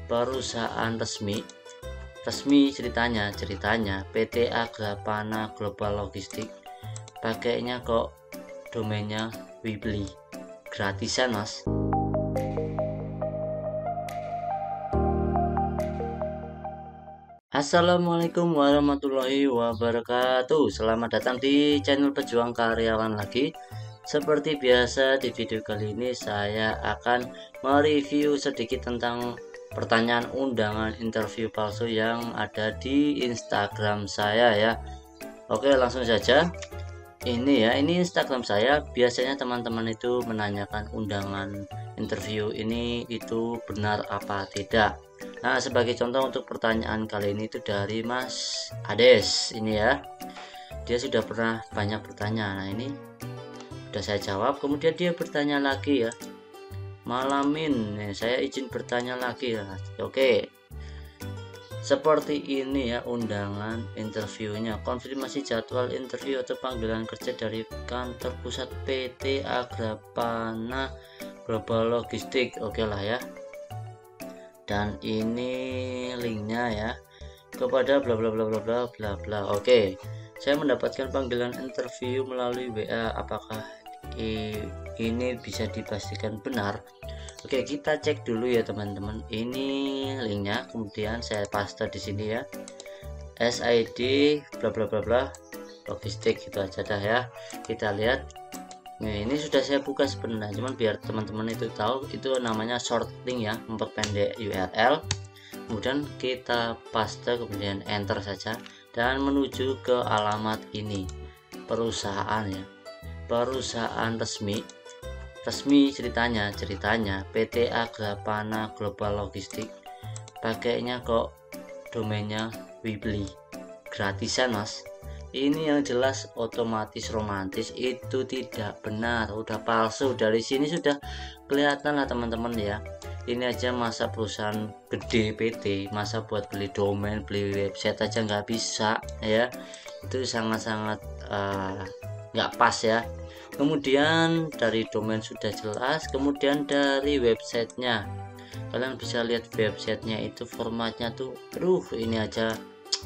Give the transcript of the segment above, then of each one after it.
perusahaan resmi ceritanya PT Agrapana Global Logistik. Pakainya kok domainnya Weebly, gratisan mas. Assalamualaikum warahmatullahi wabarakatuh. Selamat datang di channel Pejuang Karyawan lagi. Seperti biasa, di video kali ini saya akan mereview sedikit tentang pertanyaan undangan interview palsu yang ada di Instagram saya ya. Oke, langsung saja. Ini Instagram saya. Biasanya teman-teman itu menanyakan undangan interview ini itu benar apa tidak. Nah, sebagai contoh untuk pertanyaan kali ini itu dari Mas Ades ini ya. Dia sudah pernah banyak bertanya. Nah, ini sudah saya jawab. Kemudian dia bertanya lagi ya. Malamin, saya izin bertanya lagi ya. Oke. Seperti ini ya undangan interviewnya. Konfirmasi jadwal interview atau panggilan kerja dari kantor pusat PT Agrapana Global Logistik. Oke lah ya. Dan ini linknya ya kepada bla bla bla bla bla bla bla. Oke, saya mendapatkan panggilan interview melalui WA. Apakah ini bisa dipastikan benar? Oke, kita cek dulu ya teman-teman. Ini linknya, kemudian saya paste di sini ya. SID bla bla bla bla logistik, gitu aja dah ya. Kita lihat. Nah, ini sudah saya buka sebenarnya, cuman biar teman-teman itu tahu, itu namanya short link ya, memperpendek URL. Kemudian kita paste, kemudian enter saja dan menuju ke alamat ini. Perusahaan ya, perusahaan resmi ceritanya PT Agrapana Global Logistik. Pakainya kok domainnya Weebly, gratisan mas. Ini yang jelas otomatis romantis, itu tidak benar, udah palsu. Dari sini sudah kelihatan lah teman-teman ya. Ini aja masa perusahaan gede PT, masa buat beli domain, beli website aja nggak bisa ya. Itu sangat-sangat nggak pas ya. Kemudian dari domain sudah jelas, kemudian dari websitenya, kalian bisa lihat websitenya itu formatnya tuh, ini aja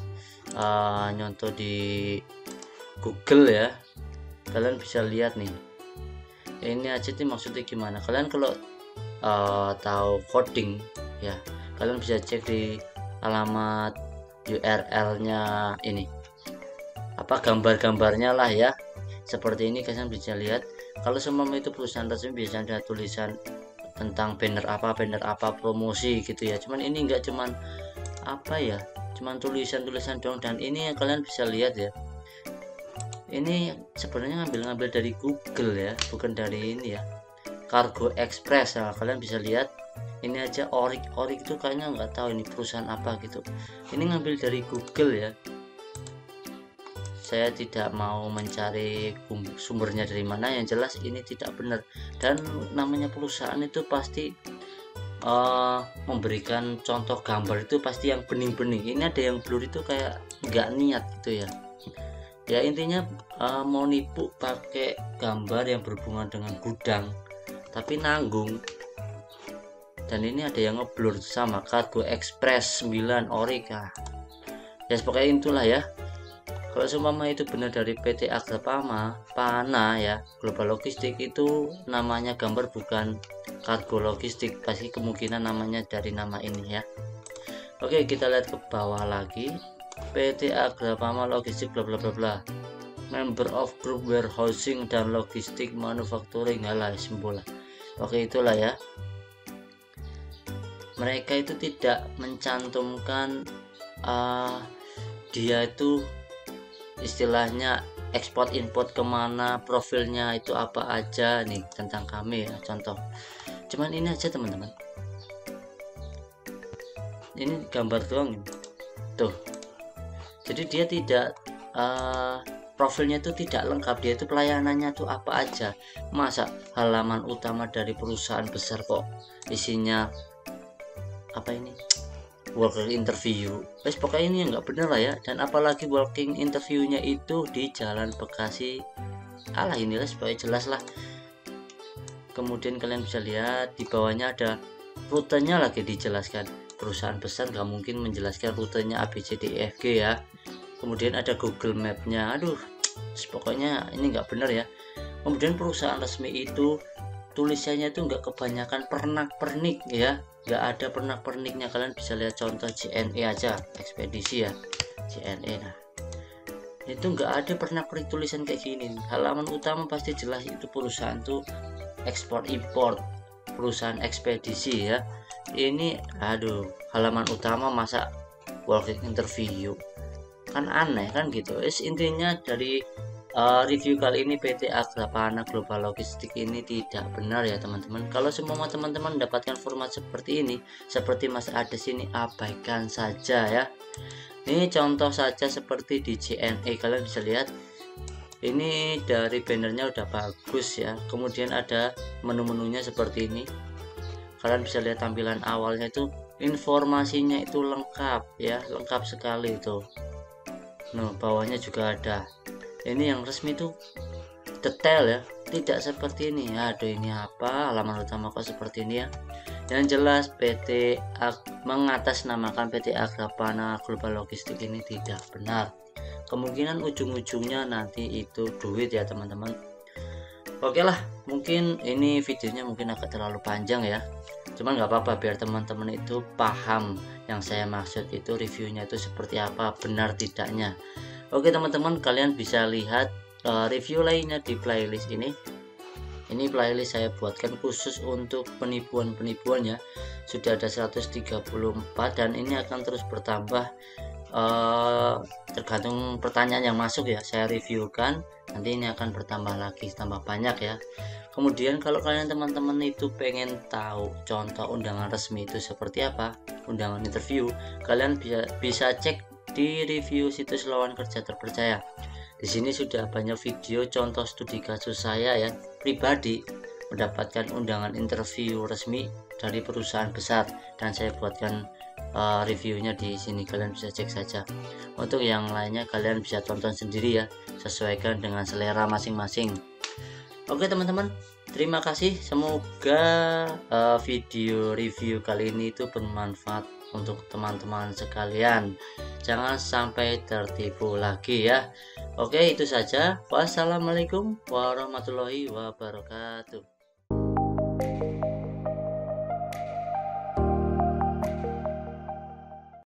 nyontoh di Google ya, kalian bisa lihat nih. Ini aja nih maksudnya gimana. Kalian kalau tahu coding ya, kalian bisa cek di alamat URL-nya ini, apa gambar-gambarnya lah ya. Seperti ini kalian bisa lihat. Kalau semua itu perusahaan resmi biasanya ada tulisan tentang banner apa promosi gitu ya. Cuman ini enggak, cuman apa ya, cuman tulisan-tulisan dong. Dan ini yang kalian bisa lihat ya, ini sebenarnya ngambil dari Google ya, bukan dari ini ya, Cargo Express. Nah, kalian bisa lihat ini aja Orik itu kayaknya nggak tahu ini perusahaan apa gitu. Ini ngambil dari Google ya. Saya tidak mau mencari sumbernya dari mana, yang jelas ini tidak benar. Dan namanya perusahaan itu pasti memberikan contoh gambar itu pasti yang bening-bening. Ini ada yang blur itu kayak nggak niat gitu ya. Ya intinya mau nipu pakai gambar yang berhubungan dengan gudang tapi nanggung. Dan ini ada yang ngeblur sama Cargo Express 9 Orik ya. Ya pokoknya itulah ya. Kalau seumpama itu benar dari PT Agrapana ya Global Logistik, itu namanya gambar bukan Cargo Logistik, pasti kemungkinan namanya dari nama ini ya. Oke, kita lihat ke bawah lagi. PT Agrapana Logistik bla bla bla bla, member of group warehousing dan logistik manufacturing, alah sembola. Oke, itulah ya. Mereka itu tidak mencantumkan dia itu istilahnya ekspor import kemana, profilnya itu apa aja nih tentang kami ya, contoh. Cuman ini aja teman-teman, ini gambar doang tuh. Jadi dia tidak profilnya itu tidak lengkap. Dia itu pelayanannya tuh apa aja. Masa halaman utama dari perusahaan besar kok isinya apa ini, working interview. Pokoknya ini nggak bener lah ya. Dan apalagi working interviewnya itu di Jalan Bekasi. Alah inilah supaya jelas lah. Kemudian kalian bisa lihat di bawahnya ada rutenya lagi dijelaskan. perusahaan besar nggak mungkin menjelaskan rutenya ABCDEFG ya. Kemudian ada Google Map-nya, aduh pokoknya ini nggak benar ya. Kemudian perusahaan resmi itu tulisannya itu nggak kebanyakan pernak-pernik ya, nggak ada pernak-perniknya. Kalian bisa lihat contoh JNE aja, ekspedisi ya, JNE. Nah itu nggak ada pernak-pernik tulisan kayak gini. Halaman utama pasti jelas itu perusahaan tuh ekspor import, perusahaan ekspedisi ya. Ini aduh, halaman utama masa walking interview, kan aneh kan gitu. Intinya dari review kali ini PT Agrapana Global Logistik ini tidak benar ya teman-teman. Kalau semua teman-teman mendapatkan format seperti ini, seperti Mas Ades ini, abaikan saja ya. Ini contoh saja seperti di JNE, kalian bisa lihat ini dari bannernya udah bagus ya. Kemudian ada menu-menunya seperti ini, kalian bisa lihat tampilan awalnya itu informasinya itu lengkap ya, lengkap sekali itu. Nah bawahnya juga ada. Ini yang resmi tuh detail ya, tidak seperti ini. Aduh ini apa, halaman utama kok seperti ini ya. Yang jelas PT mengatasnamakan PT Agrapana Global Logistik ini tidak benar. Kemungkinan ujung-ujungnya nanti itu duit ya teman-teman. Oke lah, mungkin ini videonya mungkin agak terlalu panjang ya, cuman nggak apa-apa biar teman-teman itu paham yang saya maksud itu reviewnya itu seperti apa, benar tidaknya. Oke teman-teman, kalian bisa lihat review lainnya di playlist ini. Ini playlist saya buatkan khusus untuk penipuan-penipuan ya. Sudah ada 134 dan ini akan terus bertambah tergantung pertanyaan yang masuk ya. Saya reviewkan, nanti ini akan bertambah lagi, tambah banyak ya. Kemudian kalau kalian teman-teman itu pengen tahu contoh undangan resmi itu seperti apa, undangan interview, kalian bisa cek di review situs lowongan kerja terpercaya. Di sini sudah banyak video contoh studi kasus saya ya, pribadi mendapatkan undangan interview resmi dari perusahaan besar dan saya buatkan reviewnya di sini, kalian bisa cek saja. Untuk yang lainnya kalian bisa tonton sendiri ya, sesuaikan dengan selera masing-masing. Oke teman-teman, terima kasih. Semoga video review kali ini itu bermanfaat untuk teman-teman sekalian. Jangan sampai tertipu lagi ya. Oke, itu saja. Wassalamualaikum warahmatullahi wabarakatuh.